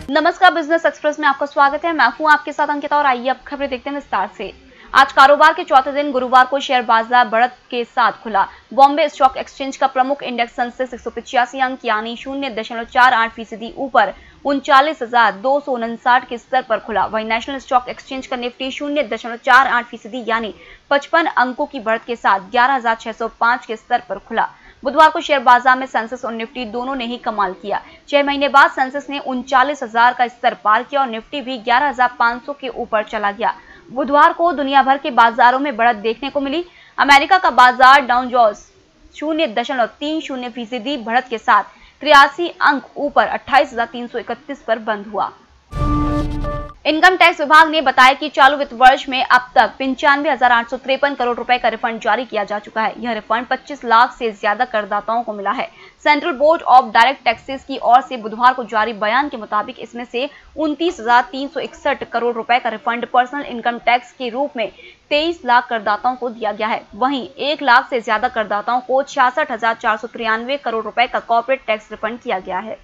नमस्कार, business express में आपका स्वागत है। मैं हूं आपके साथ अंकिता और आइए अब खबरें देखते हैं विस्तार से। आज कारोबार के चौथे दिन गुरुवार को शेयर बाजार बढ़त के साथ खुला। बॉम्बे स्टॉक एक्सचेंज का प्रमुख इंडेक्स सेंसेक्स 185 अंक यानी 0.48% ऊपर 39,259 के स्तर पर खुला। वहीं नेशनल स्टॉक एक्सचेंज का निफ्टी 0.48% यानी 55 अंकों की बढ़त के साथ 11,605 के स्तर पर खुला। बुधवार को शेयर बाजार में सेंसेक्स और निफ्टी दोनों ने ही कमाल किया। 6 महीने बाद सेंसेक्स ने 39,000 का स्तर पार किया और निफ्टी भी 11,500 के ऊपर चला गया। बुधवार को दुनिया भर के बाजारों में बढ़त देखने को मिली। अमेरिका का बाजार डाउ जोन्स 0.30% बढ़त के साथ 83 अंक ऊपर 28,331 पर बंद हुआ। इनकम टैक्स विभाग ने बताया कि चालू वित्त वर्ष में अब तक 95,853 करोड़ रुपए का रिफंड जारी किया जा चुका है। यह रिफंड 25 लाख से ज्यादा करदाताओं को मिला है। Central Board of Direct Taxes की ओर से बुधवार को जारी बयान के मुताबिक इसमें से 29,361 करोड़ रुपए का रिफंड पर्सनल इनकम टैक्स के रूप में 23 लाख करदाताओं को दिया गया है। वहीं 1 लाख से ज्यादा करदाताओं को 66,493 करोड़ रुपए का कॉर्पोरेट टैक्स रिफंड किया गया है।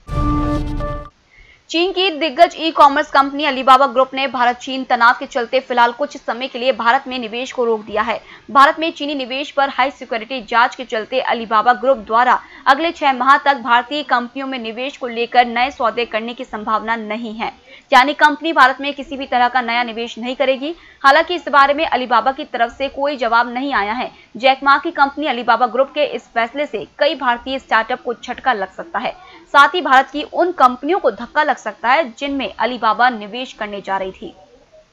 चीन की दिग्गज e commerce company Alibaba Group ने भारत चीन तनाव के चलते फिलहाल कुछ समय के लिए भारत में निवेश को रोक दिया है। भारत में चीनी निवेश पर हाई सिक्योरिटी जांच के चलते अलीबाबा ग्रुप द्वारा अगले 6 माह तक भारतीय कंपनियों में निवेश को लेकर नए सौदे करने की संभावना नहीं है, यानी कंपनी भारत में किसी भी तरह का नया निवेश नहीं करेगी। हालांकि इस बारे में अलीबाबा की तरफ से कोई जवाब नहीं आया है। जैक मा की कंपनी अलीबाबा ग्रुप के इस फैसले से कई भारतीय स्टार्टअप को झटका लग सकता है। साथ ही भारत की उन कंपनियों को धक्का लग सकता है जिनमें अलीबाबा निवेश करने जा रही थी।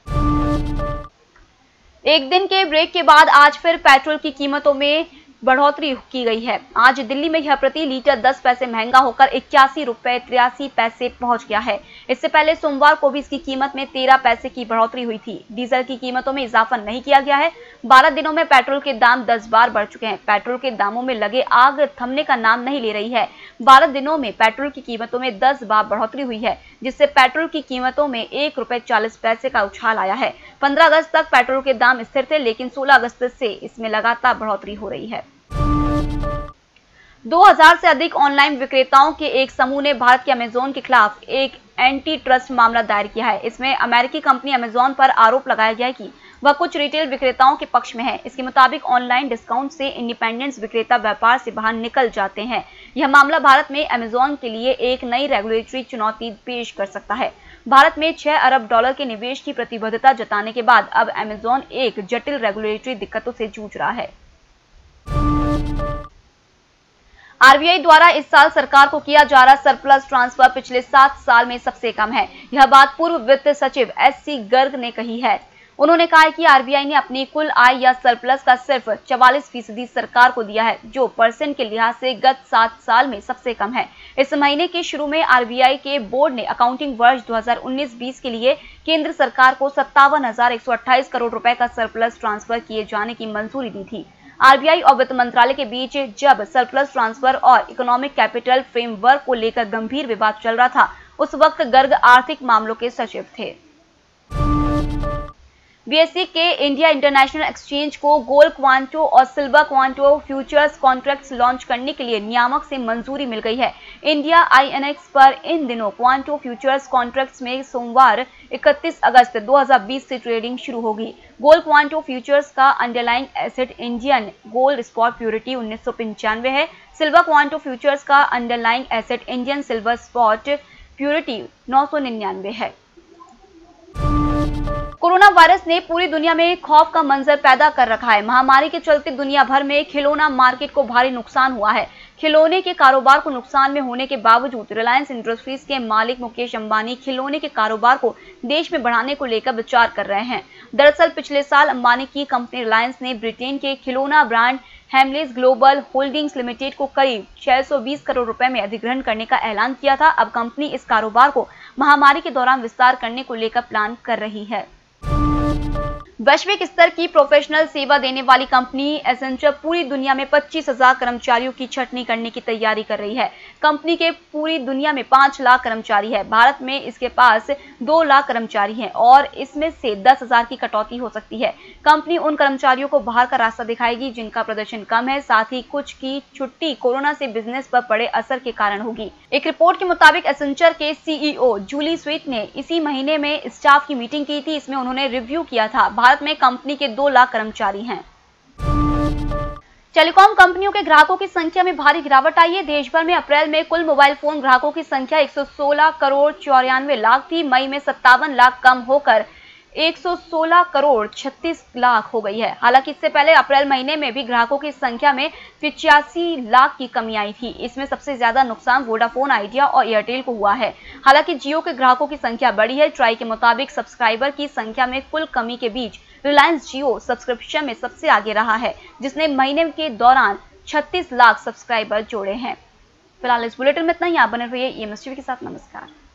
एक दिन के ब्रेक के बाद आज फिर पेट्रोल की कीमतों में बढ़ोतरी की गई है। आज दिल्ली में यह प्रति लीटर 10 पैसे महंगा होकर 81 रुपए 83 पैसे पहुंच गया है। इससे पहले सोमवार को भी इसकी कीमत में 13 पैसे की बढ़ोतरी हुई थी। डीजल की कीमतों में इजाफा नहीं किया गया है। 12 दिनों में पेट्रोल के दाम 10 बार बढ़ चुके हैं। पेट्रोल के दामों में लगे आग थमने का नाम नहीं ले रही है। 12 दिनों में पेट्रोल की कीमतों में 10 बार बढ़ोतरी हुई है, जिससे पेट्रोल की कीमतों में 1 रुपए 40 पैसे का उछाल आया है। 15 अगस्त तक पेट्रोल के दाम स्थिर थे, लेकिन 16 अगस्त से इसमें लगातार बढ़ोतरी हो रही है। 2000 से अधिक ऑनलाइन विक्रेताओं के एक समूह ने भारत के अमेज़न के खिलाफ एक एंटी ट्रस्ट मामला दायर किया है। इसमें अमेरिकी कंपनी अमेज़न पर आरोप लगाया गया है कि वह कुछ रिटेल विक्रेताओं के पक्ष में है। इसके मुताबिक ऑनलाइन डिस्काउंट से इंडिपेंडेंस विक्रेता व्यापार से बाहर निकल जाते हैं। यह मामला भारत में अमेज़न के लिए एक नई रेगुलेटरी चुनौती पेश कर सकता है। भारत में $6 अरब के निवेश की प्रतिबद्धता जताने के बाद अब अमेज़न एक जटिल रेगुलेटरी दिक्कतों से जूझ रहा है। आरबीआई द्वारा इस साल सरकार को किया जा रहा सरप्लस ट्रांसफर पिछले 7 साल में सबसे कम है। यह बात पूर्व वित्त सचिव एससी गर्ग ने कही है। उन्होंने कहा है कि आरबीआई ने अपनी कुल आय या सरप्लस का सिर्फ 44% सरकार को दिया है, जो परसेंट के लिहाज से गत 7 साल में सबसे कम है। इस महीने के शुरू में आरबीआई के बोर्ड ने अकाउंटिंग वर्ष 2019-20 के लिए केंद्र सरकार को 57,128 करोड़ रुपए का सरप्लस ट्रांसफर किए जाने की मंजूरी दी थी। आरबीआई और वित्त मंत्रालय के बीच जब सरप्लस ट्रांसफर और इकोनॉमिक कैपिटल फ्रेमवर्क को लेकर गंभीर विवाद चल रहा था, उस वक्त गर्ग आर्थिक मामलों के सचिव थे। बीएसई के इंडिया इंटरनेशनल एक्सचेंज को गोल्ड क्वांटो और silver quanto futures contracts launch करने के लिए नियामक से मंजूरी मिल गई है। इंडिया आईएनएक्स पर इन दिनों क्वांटो फ्यूचर्स कॉन्ट्रैक्ट्स में सोमवार 31 अगस्त 2020 से ट्रेडिंग शुरू होगी। गोल्ड क्वांटो फ्यूचर्स का underlying asset Indian gold spot purity 1995 है। सिल्वर क्वांटो फ्यूचर्स का underlying asset Indian silver spot purity 999 है। कोरोना वायरस ने पूरी दुनिया में खौफ का मंजर पैदा कर रखा है। महामारी के चलते दुनिया भर में खिलौना मार्केट को भारी नुकसान हुआ है। खिलौने के कारोबार को नुकसान में होने के बावजूद रिलायंस इंडस्ट्रीज के मालिक मुकेश अंबानी खिलौने के कारोबार को देश में बढ़ाने को लेकर विचार कर रहे हैं। दरअसल पिछले साल अंबानी की कंपनी रिलायंस ने ब्रिटेन के खिलौना brand Hamleys Global Holdings Limited को करीब 620 करोड़ रुपए में अधिग्रहण करने का ऐलान किया था। अब कंपनी इस कारोबार को महामारी के दौरान विस्तार करने को लेकर प्लान कर रही है। वैश्विक स्तर की प्रोफेशनल सेवा देने वाली कंपनी एसेंचर पूरी दुनिया में 25,000 कर्मचारियों की छंटनी करने की तैयारी कर रही है। कंपनी के पूरी दुनिया में 5 लाख कर्मचारी है। भारत में इसके पास 2 लाख कर्मचारी हैं और इसमें से 10,000 की कटौती हो सकती है। कंपनी उन कर्मचारियों को बाहर का रास्ता दिखाएगी जिनका प्रदर्शन कम है, साथ ही कुछ की छुट्टी कोरोना से बिजनेस पर पड़े असर के कारण होगी। एक रिपोर्ट के मुताबिक एसेंचर के सीईओ जूली स्वीट ने इसी महीने में स्टाफ की मीटिंग की थी। इसमें उन्होंने रिव्यू किया था। भारत में कंपनी के 2 लाख कर्मचारी हैं। टेलीकॉम कंपनियों के ग्राहकों की संख्या में भारी गिरावट आई है। देश भर में अप्रैल में कुल मोबाइल फोन ग्राहकों की संख्या 116 करोड़ 94 लाख थी। मई में 57 लाख कम होकर 116 करोड़ 36 लाख हो गई है। हालांकि इससे पहले अप्रैल महीने में भी ग्राहकों की संख्या में 85 लाख की कमी आई थी। इसमें सबसे ज्यादा नुकसान वोडाफोन, आइडिया और एयरटेल को हुआ है। हालांकि जियो के ग्राहकों की संख्या बढ़ी है। ट्राई के मुताबिक सब्सक्राइबर की संख्या में कुल कमी के बीच रिलायंस जियो सब्सक्रिप्शन में सबसे आगे रहा है, जिसने महीने के दौरान 36 लाख सब्सक्राइबर जोड़े हैं। फिलहाल इस बुलेटिन में इतना ही। आप बने रहिए EMS टीवी के साथ। नमस्कार।